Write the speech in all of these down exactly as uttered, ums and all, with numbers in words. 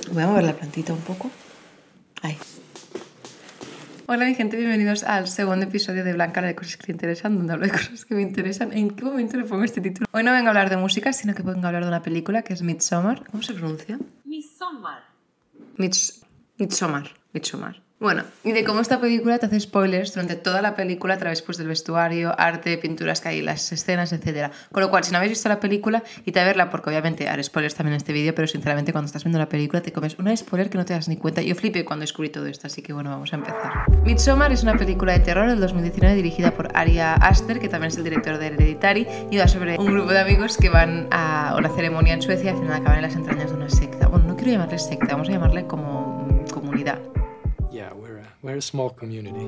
Voy a mover la plantita un poco. Ahí. Hola mi gente, bienvenidos al segundo episodio de Blanca, la de cosas que te interesan, donde hablo de cosas que me interesan. ¿En qué momento le pongo este título? Hoy no vengo a hablar de música, sino que vengo a hablar de una película que es Midsommar. ¿Cómo se pronuncia? Midsommar. Mids Midsommar. Midsommar. Bueno, y de cómo esta película te hace spoilers durante toda la película a través pues, del vestuario, arte, pinturas que hay, las escenas, etcétera. Con lo cual, si no habéis visto la película, id a verla, porque obviamente haré spoilers también en este vídeo, pero sinceramente cuando estás viendo la película te comes una spoiler que no te das ni cuenta. Yo flipé cuando descubrí todo esto, así que bueno, vamos a empezar. Midsommar es una película de terror del dos mil diecinueve dirigida por Ari Aster, que también es el director de Hereditary, y va sobre un grupo de amigos que van a una ceremonia en Suecia y al final acaban en las entrañas de una secta. Bueno, no quiero llamarle secta, vamos a llamarle como mm, comunidad. Yeah, we're a, we're a small community.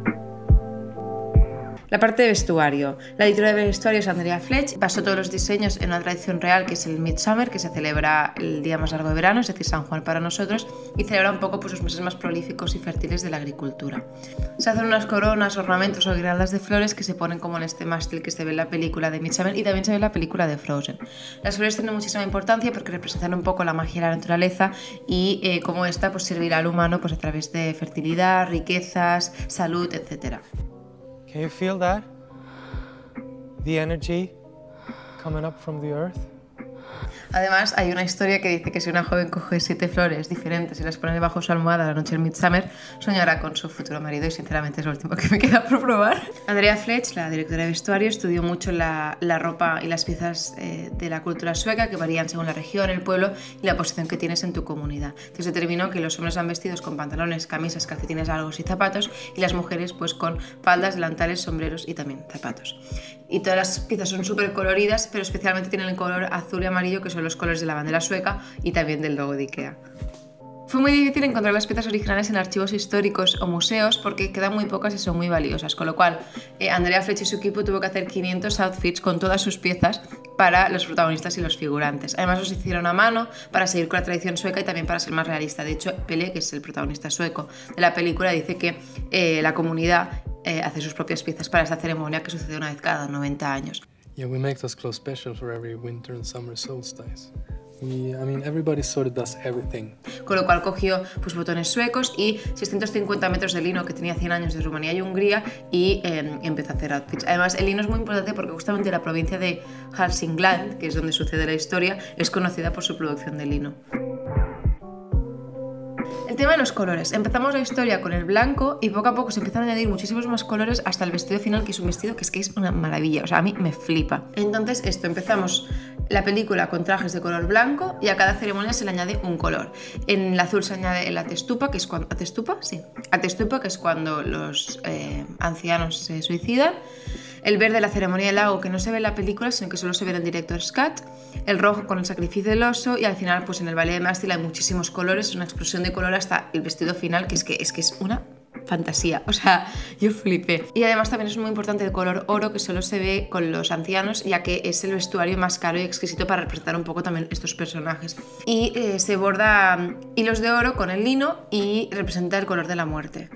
La parte de vestuario. La editora de vestuario es Andrea Fletch. Basó todos los diseños en una tradición real que es el Midsummer, que se celebra el día más largo de verano, es decir, San Juan para nosotros, y celebra un poco pues, los meses más prolíficos y fértiles de la agricultura. Se hacen unas coronas, ornamentos o guirnaldas de flores que se ponen como en este mástil que se ve en la película de Midsummer y también se ve en la película de Frozen. Las flores tienen muchísima importancia porque representan un poco la magia de la naturaleza y eh, cómo esta pues, servirá al humano pues, a través de fertilidad, riquezas, salud, etcétera. Can you feel that? The energy coming up from the earth? Además, hay una historia que dice que si una joven coge siete flores diferentes y las pone debajo de su almohada la noche del Midsummer, soñará con su futuro marido y sinceramente es lo último que me queda por probar. Andrea Fletch, la directora de vestuario, estudió mucho la, la ropa y las piezas eh, de la cultura sueca que varían según la región, el pueblo y la posición que tienes en tu comunidad. Entonces determinó que los hombres van vestidos con pantalones, camisas, calcetines largos y zapatos y las mujeres pues con faldas, delantales, sombreros y también zapatos. Y todas las piezas son súper coloridas, pero especialmente tienen el color azul y amarillo, que son los colores de la bandera sueca y también del logo de IKEA. Fue muy difícil encontrar las piezas originales en archivos históricos o museos porque quedan muy pocas y son muy valiosas, con lo cual eh, Andrea Fletch y su equipo tuvo que hacer quinientos outfits con todas sus piezas para los protagonistas y los figurantes. Además los hicieron a mano para seguir con la tradición sueca y también para ser más realista. De hecho, Pelle, que es el protagonista sueco de la película, dice que eh, la comunidad eh, hace sus propias piezas para esta ceremonia que sucede una vez cada noventa años. Yeah, we make those clothes special for every winter and summer solstice. We, I mean, everybody sort of does everything. Con lo cual cogió pues, botones suecos y seiscientos cincuenta metros de lino que tenía cien años de Rumanía y Hungría y eh, empezó a hacer outfits. Además, el lino es muy importante porque justamente la provincia de Hälsingland, que es donde sucede la historia, es conocida por su producción de lino. El tema de los colores. Empezamos la historia con el blanco y poco a poco se empiezan a añadir muchísimos más colores hasta el vestido final, que es un vestido que es que es una maravilla. O sea, a mí me flipa. Entonces, esto, empezamos la película con trajes de color blanco y a cada ceremonia se le añade un color. En el azul se añade la testupa, que es cuando... ¿Atestupa? Sí. Atestupa, que es cuando los eh, ancianos se suicidan. El verde, la ceremonia del lago, que no se ve en la película, sino que solo se ve en el Director's Cut. El rojo con el sacrificio del oso y al final, pues en el ballet de mástil hay muchísimos colores, es una explosión de color hasta el vestido final, que es que es, que es una fantasía, o sea, yo flipé. Y además también es muy importante el color oro, que solo se ve con los ancianos, ya que es el vestuario más caro y exquisito para representar un poco también estos personajes. Y eh, se borda hilos de oro con el lino y representa el color de la muerte.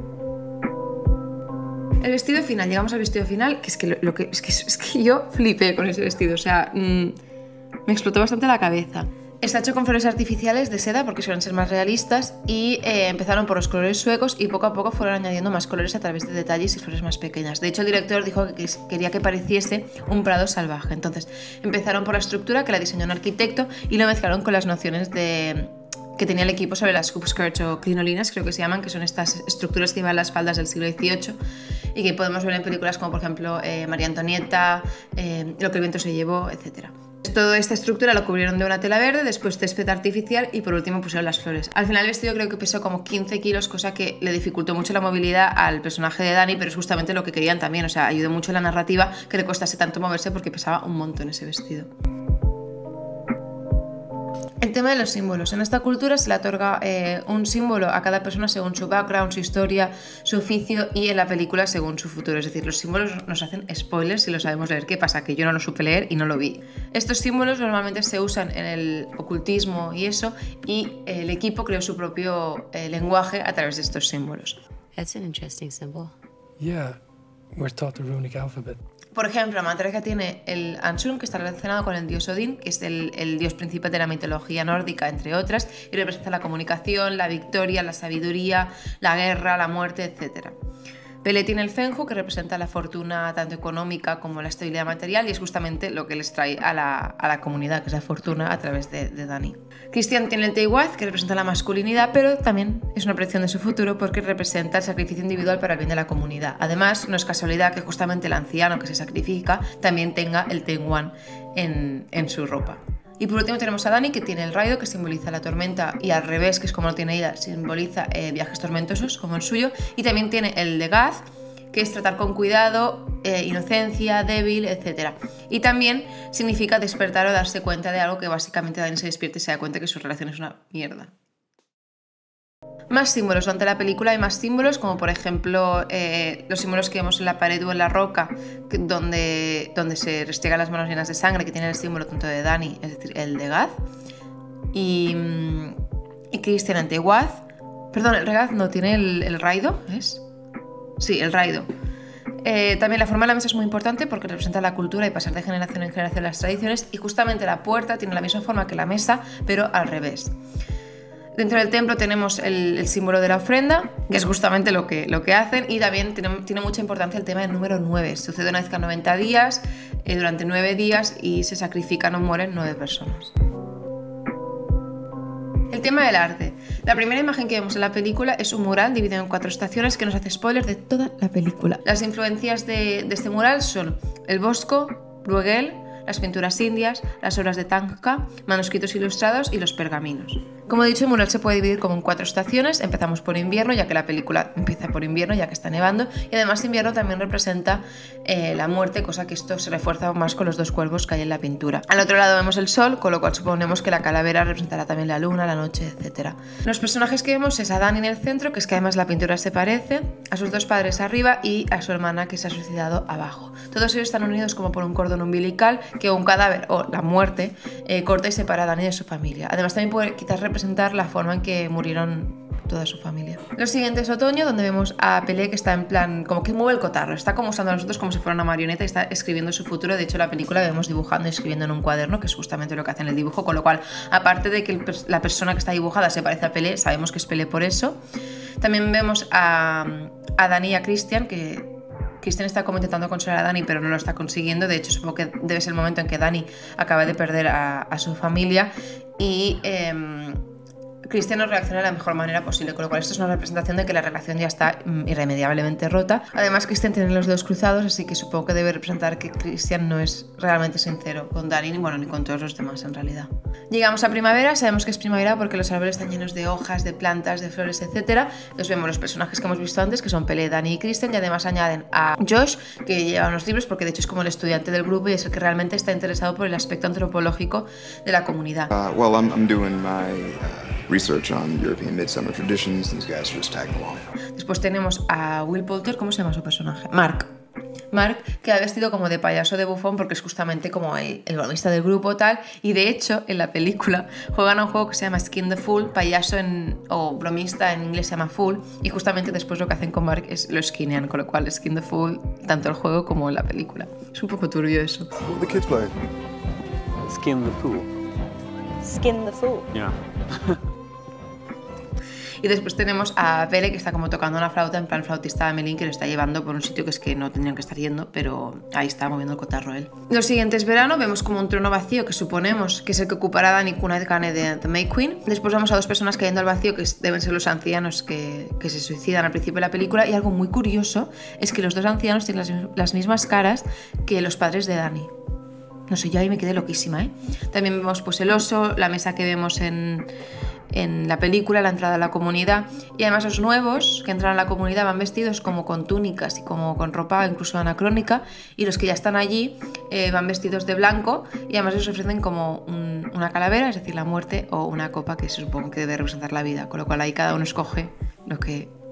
El vestido final, llegamos al vestido final, que es que, lo, lo que, es que, es que yo flipé con ese vestido, o sea, mmm, me explotó bastante la cabeza. Está hecho con flores artificiales de seda porque suelen ser más realistas y eh, empezaron por los colores suecos y poco a poco fueron añadiendo más colores a través de detalles y flores más pequeñas. De hecho, el director dijo que quería que pareciese un prado salvaje. Entonces, empezaron por la estructura, que la diseñó un arquitecto, y lo mezclaron con las nociones de... que tenía el equipo sobre las hoop skirts o crinolinas, creo que se llaman, que son estas estructuras que llevan las faldas del siglo dieciocho y que podemos ver en películas como por ejemplo eh, María Antonieta, eh, Lo que el viento se llevó, etcétera. Toda esta estructura lo cubrieron de una tela verde, después césped artificial y por último pusieron las flores. Al final el vestido creo que pesó como quince kilos, cosa que le dificultó mucho la movilidad al personaje de Dani, pero es justamente lo que querían también, o sea, ayudó mucho a la narrativa que le costase tanto moverse porque pesaba un montón ese vestido. El tema de los símbolos. En esta cultura se le otorga eh, un símbolo a cada persona según su background, su historia, su oficio y en la película según su futuro. Es decir, los símbolos nos hacen spoilers si lo sabemos leer. ¿Qué pasa? Que yo no lo supe leer y no lo vi. Estos símbolos normalmente se usan en el ocultismo y eso, y el equipo creó su propio eh, lenguaje a través de estos símbolos. That's an interesting symbol. Yeah, we're taught the runic alphabet. Por ejemplo, la matriarca tiene el Anshun, que está relacionado con el dios Odín, que es el, el dios principal de la mitología nórdica, entre otras, y representa la comunicación, la victoria, la sabiduría, la guerra, la muerte, etcétera. Pele tiene el Fenju, que representa la fortuna tanto económica como la estabilidad material, y es justamente lo que les trae a la, a la comunidad, que es la fortuna a través de, de Dani. Christian tiene el Teiwaz, que representa la masculinidad, pero también es una predicción de su futuro porque representa el sacrificio individual para el bien de la comunidad. Además, no es casualidad que justamente el anciano que se sacrifica también tenga el Teiwan en, en su ropa. Y por último tenemos a Dani, que tiene el Raido, que simboliza la tormenta, y al revés, que es como lo tiene ella, simboliza eh, viajes tormentosos, como el suyo. Y también tiene el de Gaz, que es tratar con cuidado, eh, inocencia, débil, etcétera. Y también significa despertar o darse cuenta de algo, que básicamente Dani se despierta y se da cuenta que su relación es una mierda. Más símbolos. Durante la película hay más símbolos, como por ejemplo eh, los símbolos que vemos en la pared o en la roca, que, donde, donde se restriegan las manos llenas de sangre, que tiene el símbolo tanto de Dani, es decir, el de Gaz, y, y Christian ante Teiwaz. Perdón, el Gaz no tiene el, el Raido, ¿es? Sí, el Raido. Eh, también la forma de la mesa es muy importante porque representa la cultura y pasar de generación en generación las tradiciones, y justamente la puerta tiene la misma forma que la mesa, pero al revés. Dentro del templo tenemos el, el símbolo de la ofrenda, que es justamente lo que, lo que hacen, y también tiene, tiene mucha importancia el tema del número nueve. Sucede una vez cada noventa días, eh, durante nueve días, y se sacrifican o mueren nueve personas. El tema del arte. La primera imagen que vemos en la película es un mural dividido en cuatro estaciones que nos hace spoilers de toda la película. Las influencias de, de este mural son el Bosco, Bruegel, las pinturas indias, las obras de Tanka, manuscritos ilustrados y los pergaminos. Como he dicho, el mural se puede dividir como en cuatro estaciones. Empezamos por invierno, ya que la película empieza por invierno, ya que está nevando, y además invierno también representa eh, la muerte, cosa que esto se refuerza más con los dos cuervos que hay en la pintura. Al otro lado vemos el sol, con lo cual suponemos que la calavera representará también la luna, la noche, etcétera. Los personajes que vemos es a Dani en el centro, que es que además la pintura se parece, a sus dos padres arriba y a su hermana que se ha suicidado abajo. Todos ellos están unidos como por un cordón umbilical que un cadáver o la muerte eh, corta y separa a Dani de su familia. Además también puede quizás representar la forma en que murieron toda su familia. Lo siguiente es otoño, donde vemos a Pele, que está en plan, como que mueve el cotarro, está como usando a nosotros como si fuera una marioneta y está escribiendo su futuro. De hecho, la película la vemos dibujando y escribiendo en un cuaderno, que es justamente lo que hace en el dibujo, con lo cual, aparte de que el, la persona que está dibujada se parece a Pele, sabemos que es Pele por eso. También vemos a, a Dani y a Christian, que Christian está como intentando consolar a Dani, pero no lo está consiguiendo. De hecho, supongo que debe ser el momento en que Dani acaba de perder a, a su familia, y eh, Christian no reacciona de la mejor manera posible, con lo cual esto es una representación de que la relación ya está mm, irremediablemente rota. Además, Christian tiene los dedos cruzados, así que supongo que debe representar que Christian no es realmente sincero con Dani, ni, bueno, ni con todos los demás en realidad. Llegamos a primavera, sabemos que es primavera porque los árboles están llenos de hojas, de plantas, de flores, etcétera. Entonces vemos los personajes que hemos visto antes, que son Pele, Dani y Christian, y además añaden a Josh, que lleva unos libros, porque de hecho es como el estudiante del grupo y es el que realmente está interesado por el aspecto antropológico de la comunidad. Uh, well, I'm, I'm doing my uh, research on European midsummer traditions. These guys are just tagging along. Después tenemos a Will Poulter, ¿cómo se llama su personaje? Mark. Mark, que ha vestido como de payaso de bufón porque es justamente como el, el bromista del grupo tal, y de hecho en la película juegan a un juego que se llama Skin the Fool, payaso en, o bromista en inglés se llama Fool, y justamente después lo que hacen con Mark es lo skinean, con lo cual Skin the Fool tanto el juego como la película. Es un poco turbio eso. What the kids play? Skin the Fool. Skin the Fool. Yeah. Y después tenemos a Pele, que está como tocando una flauta, en plan flautista de Melín, que lo está llevando por un sitio que es que no tendrían que estar yendo, pero ahí está moviendo el cotarro él. Lo siguiente es verano, vemos como un trono vacío que suponemos que es el que ocupará Dani Kunadkane de The May Queen. Después vamos a dos personas cayendo al vacío, que deben ser los ancianos que, que se suicidan al principio de la película, y algo muy curioso es que los dos ancianos tienen las, las mismas caras que los padres de Dani. No sé, yo ahí me quedé loquísima, ¿eh? También vemos pues el oso, la mesa que vemos en... en la película, la entrada a la comunidad, y además los nuevos que entran a la comunidad van vestidos como con túnicas y como con ropa incluso anacrónica, y los que ya están allí eh, van vestidos de blanco, y además les ofrecen como un, una calavera, es decir, la muerte, o una copa que se supone que debe representar la vida, con lo cual ahí cada uno escoge lo que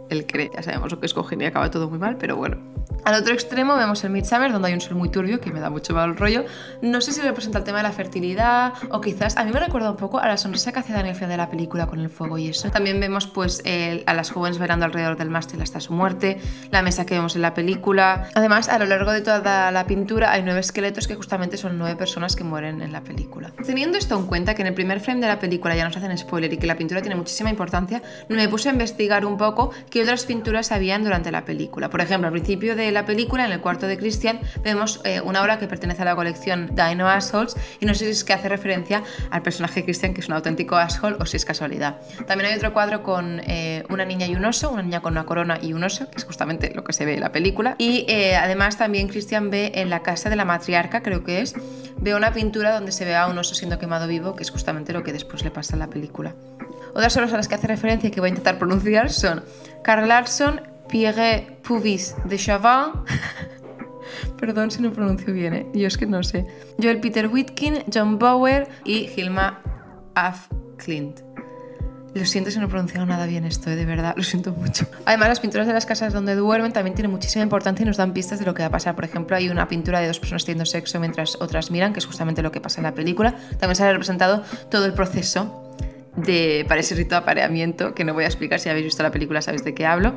él cree. Ya sabemos lo que escogen y acaba todo muy mal, pero bueno. Al otro extremo vemos el Midsommar, donde hay un sol muy turbio, que me da mucho mal rollo. No sé si representa el tema de la fertilidad, o quizás, a mí me recuerda un poco a la sonrisa que hace Daniel al final de la película con el fuego y eso. También vemos pues el, a las jóvenes bailando alrededor del mástil hasta su muerte, la mesa que vemos en la película. Además, a lo largo de toda la pintura hay nueve esqueletos que justamente son nueve personas que mueren en la película. Teniendo esto en cuenta, que en el primer frame de la película ya nos hacen spoiler y que la pintura tiene muchísima importancia, me puse a investigar un poco qué otras pinturas habían durante la película. Por ejemplo, al principio de la película, en el cuarto de Christian, vemos eh, una obra que pertenece a la colección Dino Assholes, y no sé si es que hace referencia al personaje de Christian, que es un auténtico asshole, o si es casualidad. También hay otro cuadro con eh, una niña y un oso, una niña con una corona y un oso, que es justamente lo que se ve en la película. Y eh, además también Christian ve en la casa de la matriarca, creo que es, ve una pintura donde se ve a un oso siendo quemado vivo, que es justamente lo que después le pasa en la película. Otras obras a las que hace referencia y que voy a intentar pronunciar son Carl Larsson, Pierre Puvis de Chavannes, perdón si no pronuncio bien, ¿eh? Yo es que no sé, Joel Peter Witkin, John Bauer y Hilma af Klint. Lo siento si no he pronunciado nada bien esto, ¿eh? De verdad, lo siento mucho. Además, las pinturas de las casas donde duermen también tienen muchísima importancia y nos dan pistas de lo que va a pasar. Por ejemplo, hay una pintura de dos personas teniendo sexo mientras otras miran, que es justamente lo que pasa en la película. También se ha representado todo el proceso de, para ese rito de apareamiento, que no voy a explicar, si habéis visto la película sabéis de qué hablo.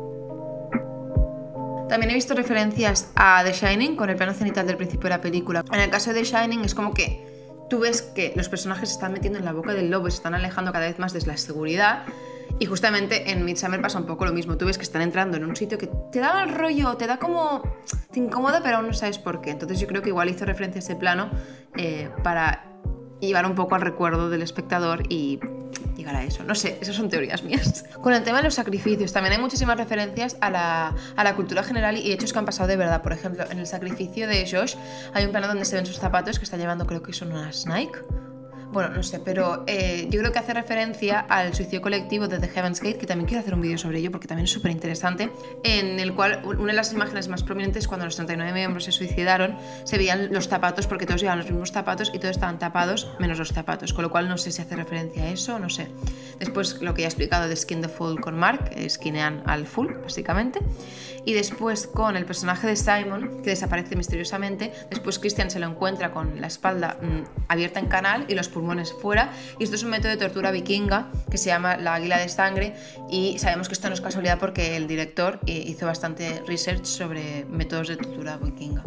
También he visto referencias a The Shining con el plano cenital del principio de la película. En el caso de The Shining es como que tú ves que los personajes se están metiendo en la boca del lobo y se están alejando cada vez más de la seguridad, y justamente en Midsommar pasa un poco lo mismo. Tú ves que están entrando en un sitio que te da mal rollo, te da como... te incomoda, pero aún no sabes por qué. Entonces yo creo que igual hizo referencia a ese plano eh, para llevar un poco al recuerdo del espectador y llegar a eso. No sé, esas son teorías mías. Con el tema de los sacrificios, también hay muchísimas referencias a la, a la cultura general y hechos que han pasado de verdad. Por ejemplo, en el sacrificio de Josh hay un plano donde se ven sus zapatos, que está llevando, creo que son unas Nike. Bueno, no sé, pero eh, yo creo que hace referencia al suicidio colectivo de The Heaven's Gate, que también quiero hacer un vídeo sobre ello porque también es súper interesante, en el cual una de las imágenes más prominentes, cuando los treinta y nueve miembros se suicidaron, se veían los zapatos, porque todos llevaban los mismos zapatos y todos estaban tapados menos los zapatos, con lo cual no sé si hace referencia a eso, no sé. Después lo que ya he explicado de Skin the Fool con Mark, esquinean al full, básicamente. Y después con el personaje de Simon, que desaparece misteriosamente, después Christian se lo encuentra con la espalda mmm, abierta en canal y los pulmones fuera, y esto es un método de tortura vikinga que se llama la águila de sangre, y sabemos que esto no es casualidad porque el director hizo bastante research sobre métodos de tortura vikinga.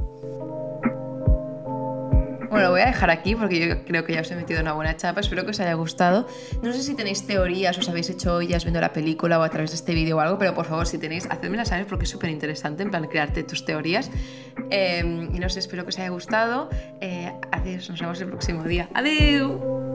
Bueno, lo voy a dejar aquí porque yo creo que ya os he metido una buena chapa. Espero que os haya gustado. No sé si tenéis teorías, os habéis hecho ollas viendo la película o a través de este vídeo o algo, pero por favor, si tenéis, hacedmelas saber porque es súper interesante, en plan, crearte tus teorías. Eh, y no sé, espero que os haya gustado. Eh, adiós, nos vemos el próximo día. ¡Adiós!